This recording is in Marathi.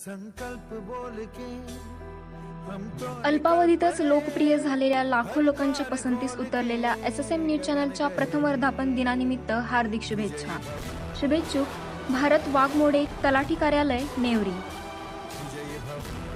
संकल्प बोल के हम तो अल्पावधीतच लोकप्रिय झालेल्या लाखो लोकांच्या पसंतीस उतरलेल्या SSM न्यूज चॅनलच्या प्रथम वर्धापन दिनानिमित्त हार्दिक शुभेच्छा। शुभेच्छुक भारत वाघमोडे, तलाठी कार्यालय, नेवरी।